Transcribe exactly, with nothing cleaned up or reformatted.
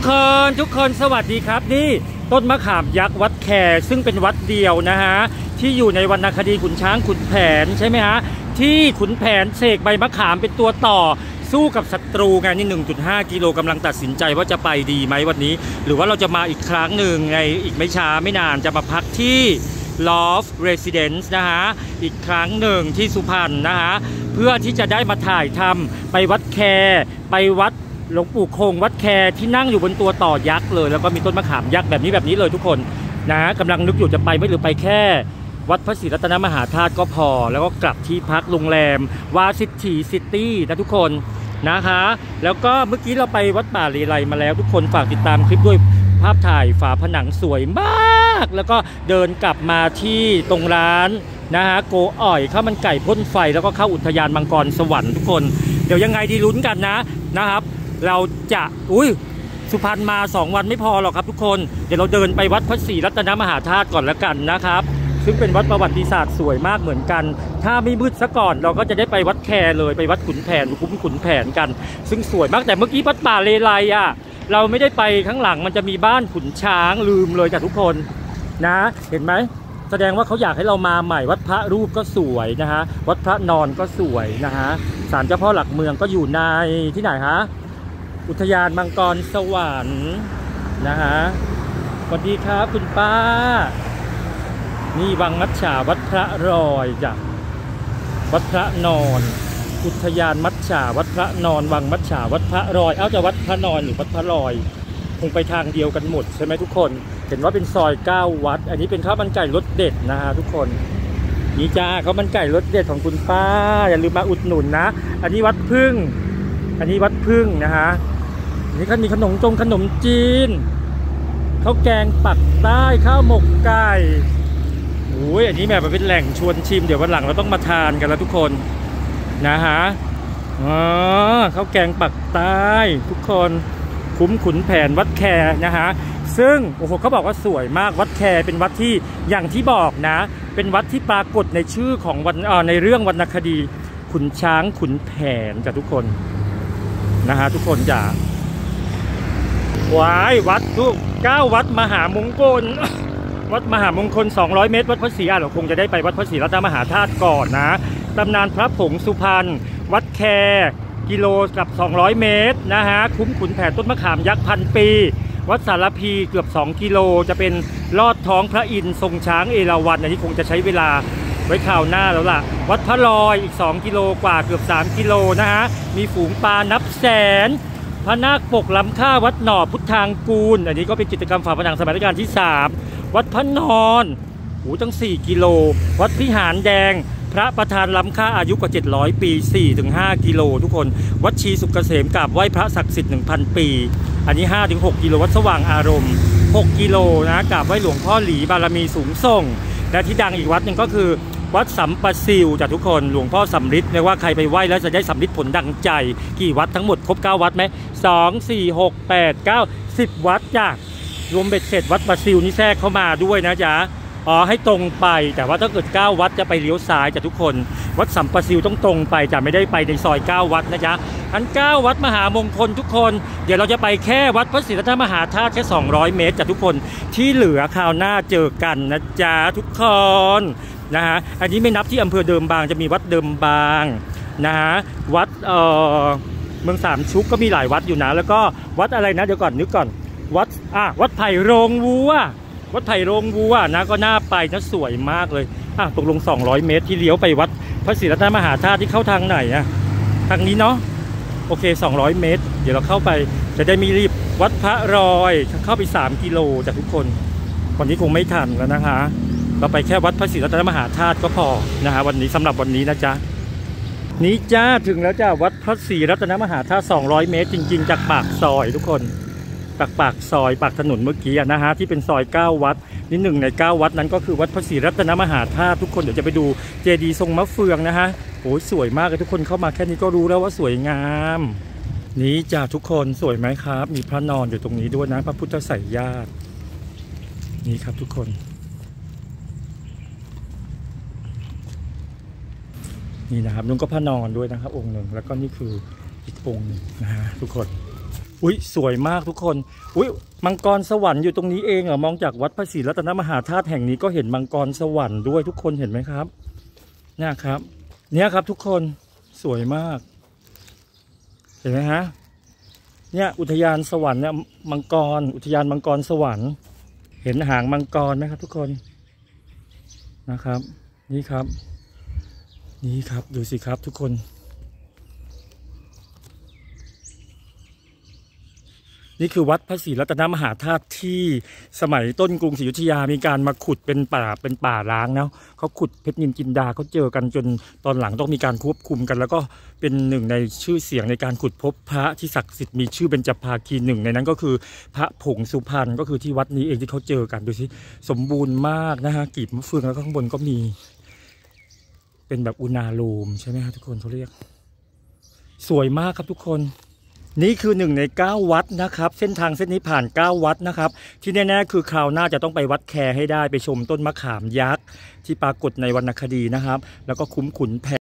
คนทุกคนสวัสดีครับนี่ต้นมะขามยักษ์วัดแคซึ่งเป็นวัดเดียวนะฮะที่อยู่ในวรรณคดีขุนช้างขุนแผนใช่ไหมฮะที่ขุนแผนเสกใบมะขามเป็นตัวต่อสู้กับศัตรูไงนี่ หนึ่งจุดห้า กิโลกำลังตัดสินใจว่าจะไปดีไหมวันนี้หรือว่าเราจะมาอีกครั้งหนึ่งในอีกไม่ช้าไม่นานจะมาพักที่ Loft Residence นะฮะอีกครั้งหนึ่งที่สุพรรณนะฮะเพื่อที่จะได้มาถ่ายทำไปวัดแคไปวัดหลวงปู่คงวัดแคที่นั่งอยู่บนตัวต่อยักษ์เลยแล้วก็มีต้นมะขามยักษ์แบบนี้แบบนี้เลยทุกคนนะกำลังนึกอยู่จะไปไม่หรือไปแค่วัดพระศรีรัตนมหาธาตุก็พอแล้วก็กลับที่พักโรงแรมวาซิตี้ซิตี้นะทุกคนนะคะแล้วก็เมื่อกี้เราไปวัดป่าเลไลมาแล้วทุกคนฝากติดตามคลิปด้วยภาพถ่ายฝาผนังสวยมากแล้วก็เดินกลับมาที่ตรงร้านนะฮะโกอ่อยข้าวมันไก่พ่นไฟแล้วก็เข้าอุทยานมังกรสวรรค์ทุกคนเดี๋ยวยังไงดีลุ้นกันนะนะครับเราจะอุ้ยสุพรรณมาสองวันไม่พอหรอกครับทุกคนเดี๋ยวเราเดินไปวัดพระศรีรัตนมหาธาตุก่อนแล้วกันนะครับซึ่งเป็นวัดประวัติศาสตร์สวยมากเหมือนกันถ้าไม่มืดซะก่อนเราก็จะได้ไปวัดแคเลยไปวัดขุนแผนคุ้มขุนแผนกันซึ่งสวยมากแต่เมื่อกี้วัดป่าเลไลอ่ะเราไม่ได้ไปข้างหลังมันจะมีบ้านขุนช้างลืมเลยจ้ะทุกคนนะเห็นไหมแสดงว่าเขาอยากให้เรามาใหม่วัดพระรูปก็สวยนะฮะวัดพระนอนก็สวยนะฮะศาลเจ้าพ่อหลักเมืองก็อยู่ในที่ไหนฮะอุทยานมังกรสวรรค์นะฮะสวัสดีครับคุณป้านี่วังมัจฉาวัดพระรอยจ้ะวัดพระนอนอุทยานมัจฉาวัดพระนอนวังมัจฉาวัดพระรอยเอ้าจะวัดพระนอนหรือวัดพระรอยคงไปทางเดียวกันหมดใช่ไหมทุกคนเห็นว่าเป็นซอยเก้าวัดอันนี้เป็นข้าวมันไก่รสเด็ดนะฮะทุกคนนี่จ้าข้าวมันไก่รสเด็ดของคุณป้าอย่าลืมมาอุดหนุนนะอันนี้วัดพึ่งอันนี้วัดพึ่งนะฮะนี่เขามีขนมจงขนมจีนข้าวแกงปักใต้ข้าวหมกไก่โอ้ยอันนี้แบบเป็นแหล่งชวนชิมเดี๋ยววันหลังเราต้องมาทานกันแล้วทุกคนนะฮะอ๋อข้าวแกงปักใต้ทุกคนคุ้มขุนแผนวัดแคนะฮะซึ่งโอ้โหเขาบอกว่าสวยมากวัดแคเป็นวัดที่อย่างที่บอกนะเป็นวัดที่ปรากฏในชื่อของวันอ่าในเรื่องวรรณคดีขุนช้างขุนแผนจ้ะทุกคนนะฮะทุกคนจ้ะวายวัดทุกเก้าวัดมหามงคลวัดมหามงคลสองร้อยเมตรวัดพระศรีอ่ะเราคงจะได้ไปวัดพระศรีรัตนมหาธาตุก่อนนะตำนานพระผงสุพรรณวัดแคกิโลกับสองร้อยเมตรนะฮะคุ้มขุนแผนต้นมะขามยักษ์พันปีวัดสารพีเกือบสองกิโลจะเป็นลอดท้องพระอินทร์ทรงช้างเอราวัณอันนี้คงจะใช้เวลาไว้ข่าวหน้าแล้วล่ะวัดพระลอยอีกสองกิโลกว่าเกือบสามกิโลนะฮะมีฝูงปลานับแสนพระนาคปกล้ำค่าวัดหน่อพุทธางกูลอันนี้ก็เป็นกิจกรรมฝาผนังสมัยรัชกาลที่สามวัดพระนอนโอ้ตั้งสี่กิโลวัดวิหารแดงพระประธานล้ำค่าอายุกว่าเจ็ดร้อยปี สี่ถึงห้า กิโลทุกคนวัดชีสุกเกษมกราบไหว้พระศักดิ์สิทธิ์ หนึ่งพัน ปีอันนี้ ห้าถึงหก กิโลวัดสว่างอารมณ์หกกิโลนะกราบไหว้หลวงพ่อหลีบารมีสูงส่งและที่ดังอีกวัดหนึ่งก็คือวัดสัมปซิวจากทุกคนหลวงพ่อสำริดเรียกว่าใครไปไหว้แล้วจะได้สำริดผลดังใจกี่วัดทั้งหมดครบเก้าวัดไหมสอง สี่ หก แปด เก้า สิบวัดจ้ะรวมเบ็ดเสร็จวัดปะซิวนี่แทรกเข้ามาด้วยนะจ๊ะอ๋อให้ตรงไปแต่ว่าถ้าเกิดเก้าวัดจะไปเลี้ยวซ้ายจ้ะทุกคนวัดสัมปซิวต้องตรงไปจะไม่ได้ไปในซอยเก้าวัดนะจ๊ะทั้งเก้าวัดมหามงคลทุกคนเดี๋ยวเราจะไปแค่วัดพระศรีรัตนมหาธาตุแค่สองร้อยเมตรจ้ะทุกคนที่เหลือคราวหน้าเจอกันนะจ๊ะทุกคนนะฮะอันนี้ไม่นับที่อำเภอเดิมบางจะมีวัดเดิมบางนะฮะวัดเอ่อเมืองสามชุกก็มีหลายวัดอยู่นะแล้วก็วัดอะไรนะเดี๋ยวก่อนนึกก่อนวัดอ่ะวัดไผ่โรงวัววัดไผ่โรงวัวนะก็น่าไปนะสวยมากเลยอ่ะตกลงสองร้อยเมตรที่เลี้ยวไปวัดพระศรีรัตนมหาธาตุที่เข้าทางไหนอ่ะทางนี้เนาะโอเคสองร้อยเมตรเดี๋ยวเราเข้าไปจะได้มีรีบวัดพระรอยเข้าไปสามกิโลจากทุกคนวันนี้คงไม่ทันแล้วนะคะเราไปแค่วัดพระศรีรัตนมหาธาตุก็พอนะฮะวันนี้สำหรับวันนี้นะจ๊ะนี่จ้าถึงแล้วจ้าวัดพระศรีรัตนมหาธาตุสองร้อยเมตรจริงๆจากปากซอยทุกคนจากปากซอยปากถนนเมื่อกี้นะฮะที่เป็นซอยเก้าวัดนี่หนึ่งในเก้าวัดนั้นก็คือวัดพระศรีรัตนมหาธาตุทุกคนเดี๋ยวจะไปดูเจดีย์ทรงมะเฟืองนะฮะโอ้ยสวยมากเลยทุกคนเข้ามาแค่นี้ก็รู้แล้วว่าสวยงามนี่จ้าทุกคนสวยไหมครับมีพระนอนอยู่ตรงนี้ด้วยนะพระพุทธไสยญาตินี่ครับทุกคนนี่นะครับนุ่งก็พระนอนด้วยนะครับองค์หนึ่งแล้วก็นี่คืออีกองค์หนึ่งนะฮะทุกคนอุ้ยสวยมากทุกคนอุ้ยมังกรสวรรค์อยู่ตรงนี้เองเหรอมองจากวัดพระศรีรัตนมหาธาตุแห่งนี้ก็เห็นมังกรสวรรค์ด้วยทุกคนเห็นไหมครับเนี่ยครับเนี่ยครับทุกคนสวยมากเห็นไหมฮะเนี่ยอุทยานสวรรค์เนี่ยมังกรอุทยานมังกรสวรรค์เห็นหางมังกรไหมครับทุกคนนะครับนี่ครับนี่ครับดูสิครับทุกคนนี่คือวัดพระศรีรัตนมหาธาตุที่สมัยต้นกรุงศรีอยุธยามีการมาขุดเป็นป่าเป็นป่าร้างนะเขาขุดเพชรนินจินดาเขาเจอกันจนตอนหลังต้องมีการควบคุมกันแล้วก็เป็นหนึ่งในชื่อเสียงในการขุดพบพระที่ศักดิ์สิทธิ์มีชื่อเบญจภาคีหนึ่งในนั้นก็คือพระผงสุพรรณก็คือที่วัดนี้เองที่เขาเจอกันดูสิสมบูรณ์มากนะฮะกีบมะเฟืองแล้วข้างบนก็มีเป็นแบบอุณาโลมใช่ไหมฮะทุกคนเขาเรียกสวยมากครับทุกคนนี่คือหนึ่งในเก้าวัดนะครับเส้นทางเส้นนี้ผ่านเก้าวัดนะครับที่แน่ๆคือคราวหน้าจะต้องไปวัดแคให้ได้ไปชมต้นมะขามยักษ์ที่ปรากฏในวรรณคดีนะครับแล้วก็คุ้มขุนแผน